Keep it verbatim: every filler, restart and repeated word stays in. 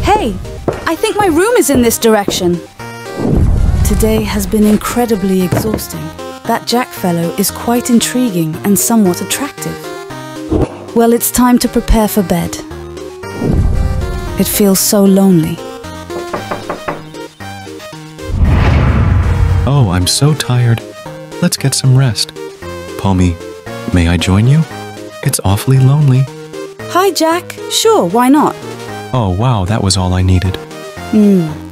Hey, I think my room is in this direction. Today has been incredibly exhausting. That Jack fellow is quite intriguing and somewhat attractive. Well, it's time to prepare for bed. It feels so lonely. Oh, I'm so tired. Let's get some rest. Pomni, may I join you? It's awfully lonely. Hi, Jack. Sure, why not? Oh, wow, that was all I needed. Hmm.